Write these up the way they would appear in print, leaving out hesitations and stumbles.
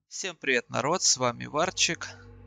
Всем привет, народ, с вами Варчик.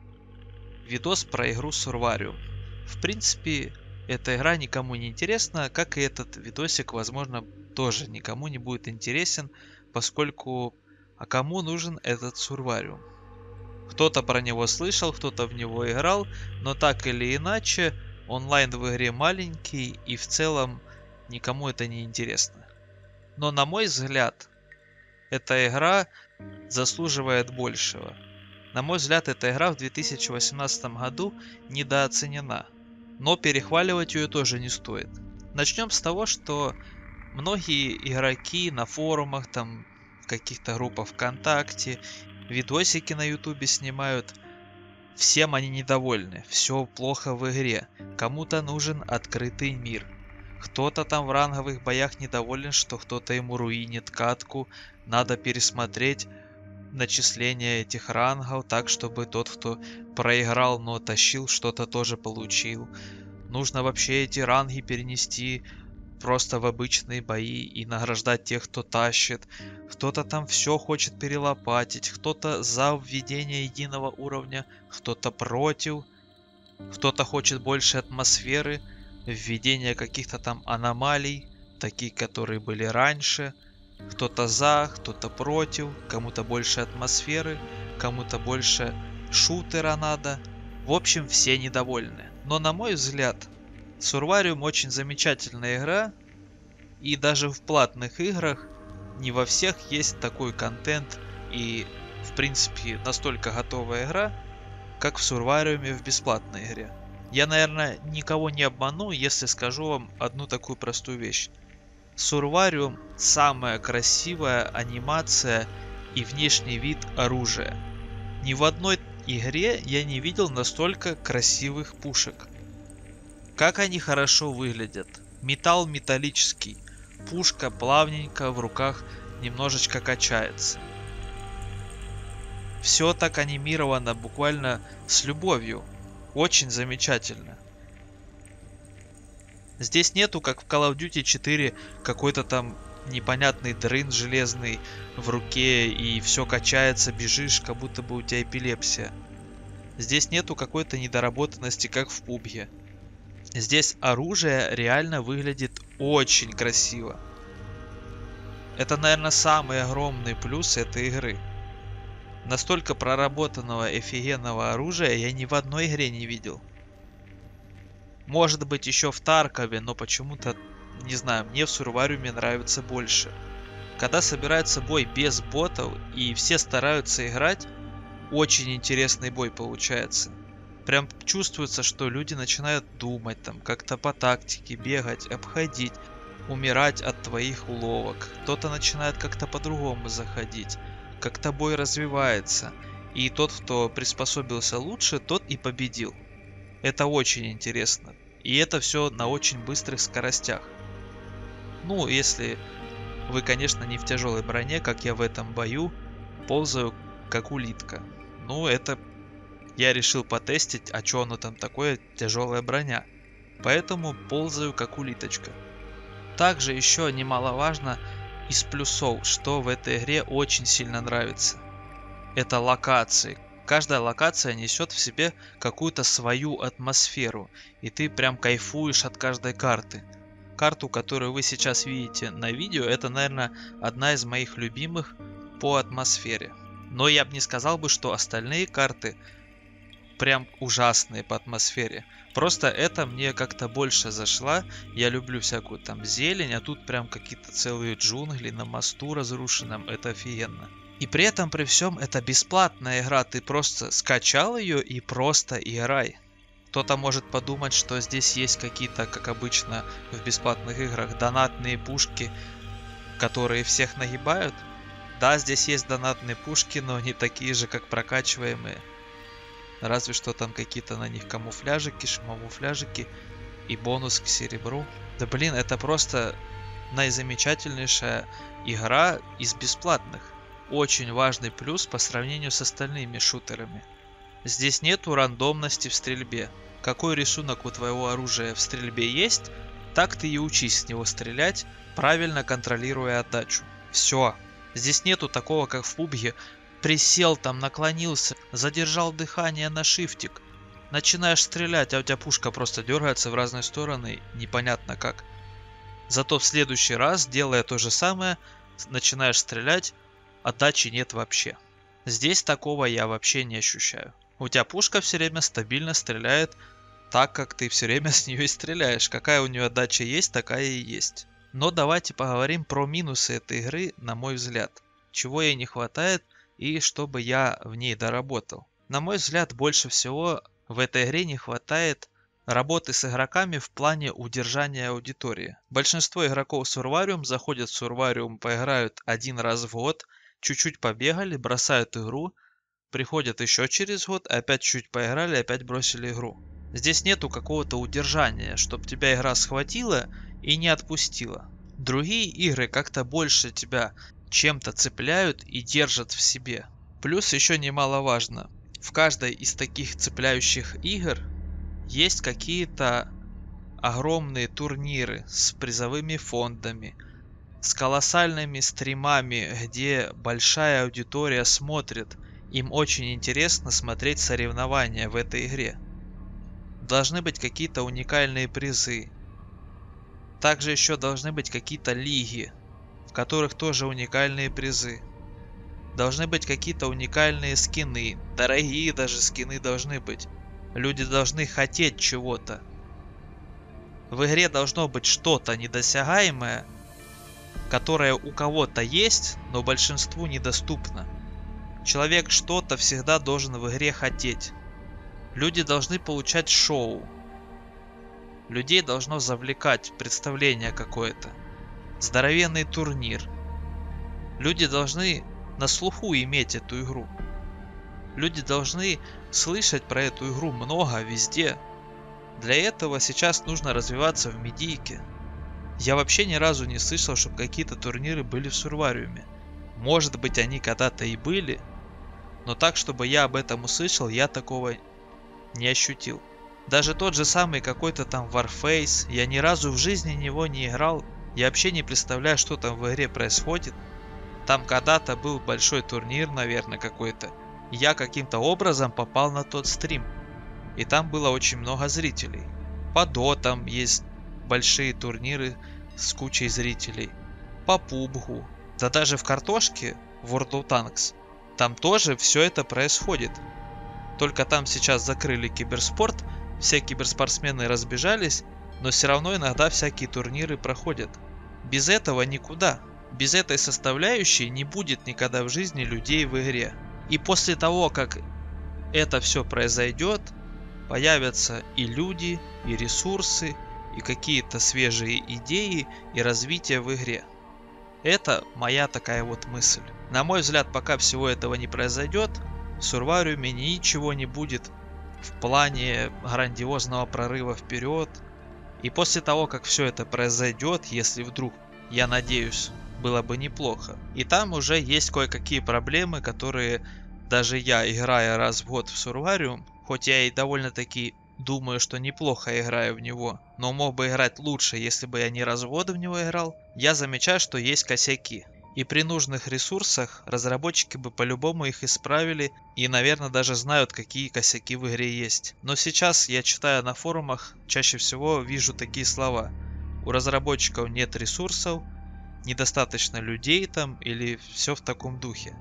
Видос про игру Survarium. В принципе, эта игра никому не интересна, как и этот видосик, возможно, тоже никому не будет интересен, поскольку а кому нужен этот Survarium? Кто-то про него слышал, кто-то в него играл, но так или иначе, онлайн в игре маленький и в целом никому это не интересно. Но на мой взгляд, эта игра заслуживает большего. На мой взгляд, эта игра в 2018 году недооценена, но перехваливать ее тоже не стоит. Начнем с того, что многие игроки на форумах, там, в каких-то группах ВКонтакте, видосики на ютубе снимают. Всем они недовольны, все плохо в игре, кому-то нужен открытый мир. Кто-то там в ранговых боях недоволен, что кто-то ему руинит катку, надо пересмотреть начисление этих рангов так, чтобы тот, кто проиграл, но тащил, что-то тоже получил. Нужно вообще эти ранги перенести просто в обычные бои и награждать тех, кто тащит. Кто-то там все хочет перелопатить, кто-то за введение единого уровня, кто-то против, кто-то хочет больше атмосферы, введение каких-то там аномалий, такие, которые были раньше. Кто-то за, кто-то против, кому-то больше атмосферы, кому-то больше шутера надо. В общем, все недовольны. Но на мой взгляд, Survarium очень замечательная игра, и даже в платных играх не во всех есть такой контент и, в принципе, настолько готовая игра, как в Survarium в бесплатной игре. Я, наверное, никого не обману, если скажу вам одну такую простую вещь. Survarium самая красивая анимация и внешний вид оружия. Ни в одной игре я не видел настолько красивых пушек. Как они хорошо выглядят. Металл металлический. Пушка плавненько в руках немножечко качается. Все так анимировано буквально с любовью. Очень замечательно. Здесь нету, как в Call of Duty 4, какой-то там непонятный дрын железный в руке и все качается, бежишь, как будто бы у тебя эпилепсия. Здесь нету какой-то недоработанности, как в PUBG. Здесь оружие реально выглядит очень красиво. Это, наверное, самый огромный плюс этой игры. Настолько проработанного офигенного оружия я ни в одной игре не видел. Может быть еще в Таркове, но почему-то, не знаю, мне в Сурвариуме нравится больше. Когда собирается бой без ботов и все стараются играть, очень интересный бой получается. Прям чувствуется, что люди начинают думать, там как-то по тактике бегать, обходить, умирать от твоих уловок. Кто-то начинает как-то по-другому заходить, как-то бой развивается. И тот, кто приспособился лучше, тот и победил. Это очень интересно. И это все на очень быстрых скоростях. Ну, если вы, конечно, не в тяжелой броне, как я в этом бою, ползаю как улитка. Ну, это я решил потестить, а что оно там такое, тяжелая броня. Поэтому ползаю как улиточка. Также еще немаловажно из плюсов, что в этой игре очень сильно нравится. Это локации. Каждая локация несет в себе какую-то свою атмосферу, и ты прям кайфуешь от каждой карты. Карту, которую вы сейчас видите на видео, это, наверное, одна из моих любимых по атмосфере. Но я бы не сказал бы, что остальные карты прям ужасные по атмосфере. Просто это мне как-то больше зашла. Я люблю всякую там зелень, а тут прям какие-то целые джунгли на мосту разрушенном. Это офигенно. И при этом, при всем, это бесплатная игра, ты просто скачал ее и просто играй. Кто-то может подумать, что здесь есть какие-то, как обычно в бесплатных играх, донатные пушки, которые всех нагибают. Да, здесь есть донатные пушки, но не такие же, как прокачиваемые. Разве что там какие-то на них камуфляжики, шмамуфляжики и бонус к серебру. Да блин, это просто наизамечательнейшая игра из бесплатных. Очень важный плюс по сравнению с остальными шутерами. Здесь нету рандомности в стрельбе. Какой рисунок у твоего оружия в стрельбе есть, так ты и учись с него стрелять, правильно контролируя отдачу. Все. Здесь нету такого, как в PUBG, присел там, наклонился, задержал дыхание на шифтик. Начинаешь стрелять, а у тебя пушка просто дергается в разные стороны, непонятно как. Зато в следующий раз, делая то же самое, начинаешь стрелять, отдачи нет вообще. Здесь такого я вообще не ощущаю. У тебя пушка все время стабильно стреляет так, как ты все время с нее и стреляешь. Какая у нее отдача есть, такая и есть. Но давайте поговорим про минусы этой игры, на мой взгляд. Чего ей не хватает и чтобы я в ней доработал. На мой взгляд, больше всего в этой игре не хватает работы с игроками в плане удержания аудитории. Большинство игроков Сурвариум заходят в Сурвариум, поиграют один раз в год, чуть-чуть побегали, бросают игру, приходят еще через год, опять чуть поиграли, опять бросили игру. Здесь нету какого-то удержания, чтобы тебя игра схватила и не отпустила. Другие игры как-то больше тебя чем-то цепляют и держат в себе. Плюс еще немаловажно, в каждой из таких цепляющих игр есть какие-то огромные турниры с призовыми фондами, с колоссальными стримами, где большая аудитория смотрит. Им очень интересно смотреть соревнования в этой игре. Должны быть какие-то уникальные призы. Также еще должны быть какие-то лиги, в которых тоже уникальные призы. Должны быть какие-то уникальные скины. Дорогие даже скины должны быть. Люди должны хотеть чего-то. В игре должно быть что-то недосягаемое, которое у кого-то есть, но большинству недоступно. Человек что-то всегда должен в игре хотеть. Люди должны получать шоу. Людей должно завлекать представление какое-то. Здоровенный турнир. Люди должны на слуху иметь эту игру. Люди должны слышать про эту игру много везде. Для этого сейчас нужно развиваться в медийке. Я вообще ни разу не слышал, чтобы какие-то турниры были в Сурвариуме. Может быть, они когда-то и были, но так, чтобы я об этом услышал, я такого не ощутил. Даже тот же самый какой-то там Warface, я ни разу в жизни него не играл. Я вообще не представляю, что там в игре происходит. Там когда-то был большой турнир, наверное, какой-то. Я каким-то образом попал на тот стрим. И там было очень много зрителей. По дотам есть большие турниры с кучей зрителей. По PUBG. Да даже в картошке, в World of Tanks, там тоже все это происходит. Только там сейчас закрыли киберспорт, все киберспортсмены разбежались, но все равно иногда всякие турниры проходят. Без этого никуда. Без этой составляющей не будет никогда в жизни людей в игре. И после того, как это все произойдет, появятся и люди, и ресурсы, и какие-то свежие идеи и развитие в игре. Это моя такая вот мысль. На мой взгляд, пока всего этого не произойдет, в Сурвариуме ничего не будет в плане грандиозного прорыва вперед. И после того, как все это произойдет, если вдруг, я надеюсь, было бы неплохо. И там уже есть кое-какие проблемы, которые даже я, играя раз в год в Сурвариум, хоть я и довольно-таки думаю, что неплохо играю в него, но мог бы играть лучше, если бы я не раз в год в него играл, я замечаю, что есть косяки. И при нужных ресурсах разработчики бы по-любому их исправили и, наверное, даже знают, какие косяки в игре есть. Но сейчас я читаю на форумах, чаще всего вижу такие слова. У разработчиков нет ресурсов, недостаточно людей там или все в таком духе.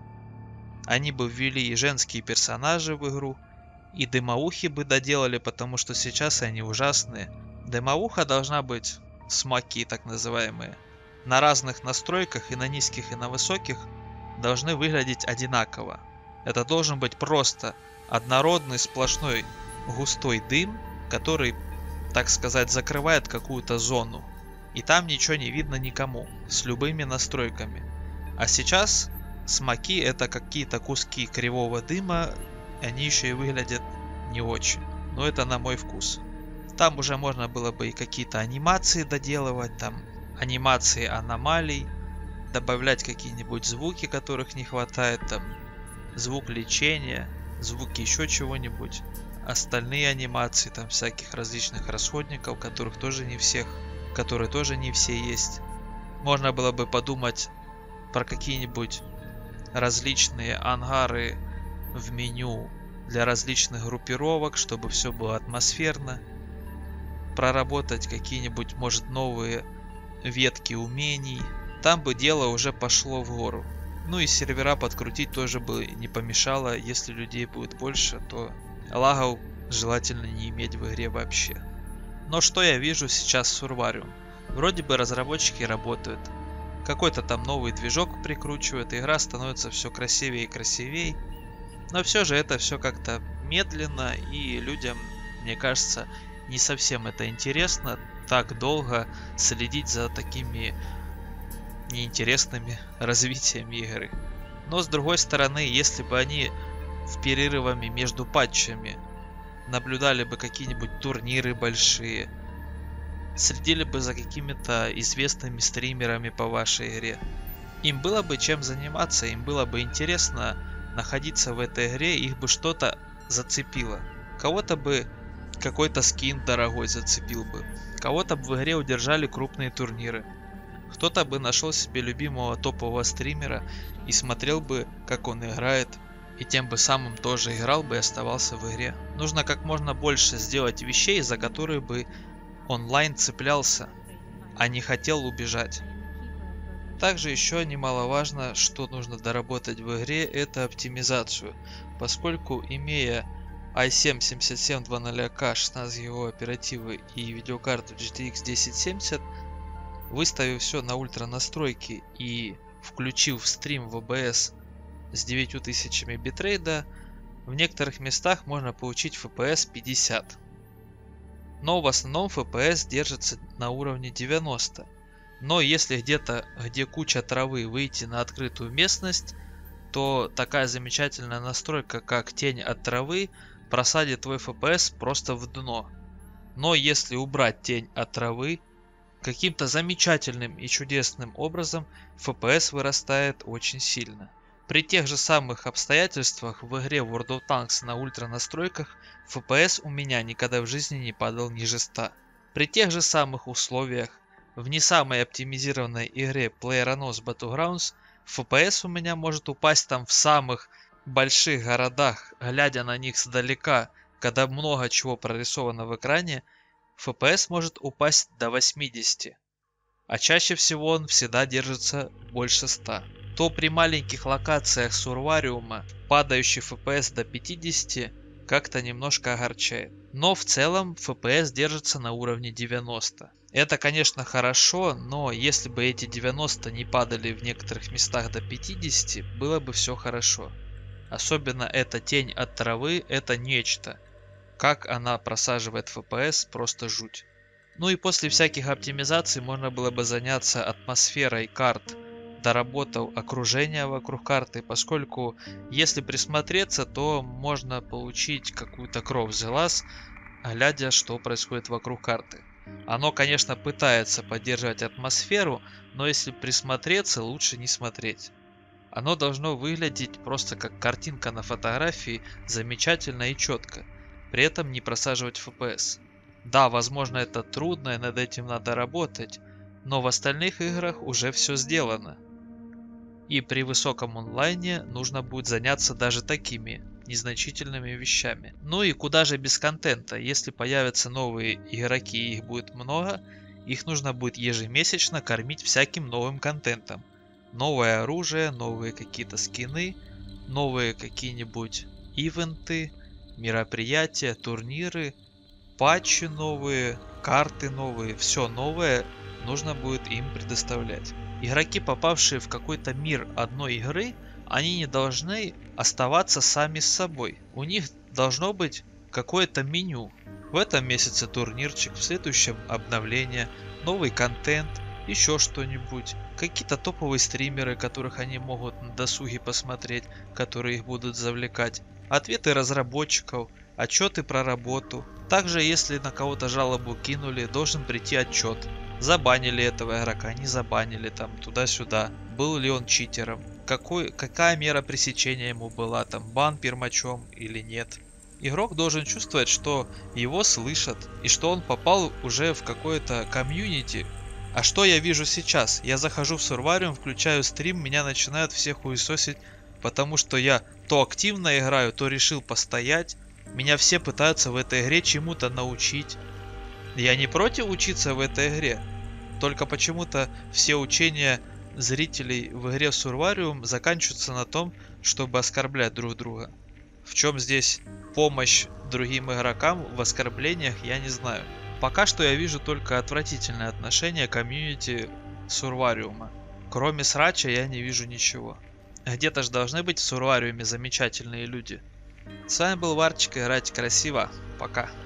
Они бы ввели и женские персонажи в игру, и дымоухи бы доделали, потому что сейчас они ужасные. Дымоуха должна быть, смоки так называемые, на разных настройках, и на низких, и на высоких, должны выглядеть одинаково. Это должен быть просто однородный сплошной густой дым, который, так сказать, закрывает какую-то зону. И там ничего не видно никому, с любыми настройками. А сейчас смоки — это какие-то куски кривого дыма, они еще и выглядят не очень. Но это на мой вкус. Там уже можно было бы и какие-то анимации доделывать, там анимации аномалий, добавлять какие-нибудь звуки, которых не хватает, там звук лечения, звуки еще чего-нибудь. Остальные анимации, там всяких различных расходников, которых тоже не всех, которые тоже не все есть. Можно было бы подумать про какие-нибудь различные ангары в меню для различных группировок, чтобы все было атмосферно, проработать какие-нибудь, может, новые ветки умений, там бы дело уже пошло в гору. Ну и сервера подкрутить тоже бы не помешало, если людей будет больше, то лагов желательно не иметь в игре вообще. Но что я вижу сейчас в Survarium? Вроде бы разработчики работают, какой-то там новый движок прикручивают, игра становится все красивее и красивее, но все же это все как-то медленно, и людям, мне кажется, не совсем это интересно, так долго следить за такими неинтересными развитиями игры. Но с другой стороны, если бы они в перерывами между патчами наблюдали бы какие-нибудь турниры большие, следили бы за какими-то известными стримерами по вашей игре, им было бы чем заниматься, им было бы интересно находиться в этой игре, их бы что-то зацепило. Кого-то бы какой-то скин дорогой зацепил бы, кого-то бы в игре удержали крупные турниры, кто-то бы нашел себе любимого топового стримера и смотрел бы, как он играет, и тем бы самым тоже играл бы и оставался в игре. Нужно как можно больше сделать вещей, за которые бы онлайн цеплялся, а не хотел убежать. Также еще немаловажно, что нужно доработать в игре, это оптимизацию, поскольку имея i7-7700K 16 ГБ оперативы и видеокарту GTX 1070, выставив все на ультра настройки и включив стрим в OBS с 9000 битрейта, в некоторых местах можно получить FPS 50. Но в основном FPS держится на уровне 90. Но если где-то, где куча травы, выйти на открытую местность, то такая замечательная настройка, как тень от травы, просадит твой FPS просто в дно. Но если убрать тень от травы, каким-то замечательным и чудесным образом FPS вырастает очень сильно. При тех же самых обстоятельствах в игре World of Tanks на ультра настройках FPS у меня никогда в жизни не падал ниже 100. При тех же самых условиях в не самой оптимизированной игре PlayerUnknown's Battlegrounds FPS у меня может упасть там в самых больших городах, глядя на них сдалека, когда много чего прорисовано в экране, FPS может упасть до 80, а чаще всего он всегда держится больше 100. То при маленьких локациях Сурвариума падающий FPS до 50 как-то немножко огорчает. Но в целом FPS держится на уровне 90. Это, конечно, хорошо, но если бы эти 90 не падали в некоторых местах до 50, было бы все хорошо. Особенно эта тень от травы, это нечто. Как она просаживает FPS, просто жуть. Ну и после всяких оптимизаций можно было бы заняться атмосферой карт, доработав окружение вокруг карты, поскольку если присмотреться, то можно получить какую-то кровь за глаз, глядя, что происходит вокруг карты. Оно, конечно, пытается поддерживать атмосферу, но если присмотреться, лучше не смотреть. Оно должно выглядеть просто как картинка на фотографии, замечательно и четко, при этом не просаживать FPS. Да, возможно, это трудно и над этим надо работать, но в остальных играх уже все сделано. И при высоком онлайне нужно будет заняться даже такими незначительными вещами. Ну и куда же без контента, если появятся новые игроки и их будет много, их нужно будет ежемесячно кормить всяким новым контентом. Новое оружие, новые какие-то скины, новые какие-нибудь ивенты, мероприятия, турниры, патчи новые, карты новые, все новое нужно будет им предоставлять. Игроки, попавшие в какой-то мир одной игры, они не должны оставаться сами с собой. У них должно быть какое-то меню. В этом месяце турнирчик, в следующем обновление, новый контент, еще что-нибудь. Какие-то топовые стримеры, которых они могут на досуге посмотреть, которые их будут завлекать. Ответы разработчиков, отчеты про работу. Также, если на кого-то жалобу кинули, должен прийти отчет. Забанили этого игрока, не забанили, там туда-сюда. Был ли он читером? Какая мера пресечения ему была, там бан пермачом или нет. Игрок должен чувствовать, что его слышат и что он попал уже в какое-то комьюнити. А что я вижу сейчас? Я захожу в Сурвариум, включаю стрим, меня начинают все хуесосить потому что я то активно играю, то решил постоять. Меня все пытаются в этой игре чему-то научить. Я не против учиться в этой игре, только почему-то все учения зрителей в игре Сурвариум заканчиваются на том, чтобы оскорблять друг друга. В чем здесь помощь другим игрокам в оскорблениях, я не знаю. Пока что я вижу только отвратительное отношение комьюнити Сурвариума. Кроме срача я не вижу ничего. Где-то же должны быть в Сурвариуме замечательные люди. С вами был Варчик, играйте красиво, пока.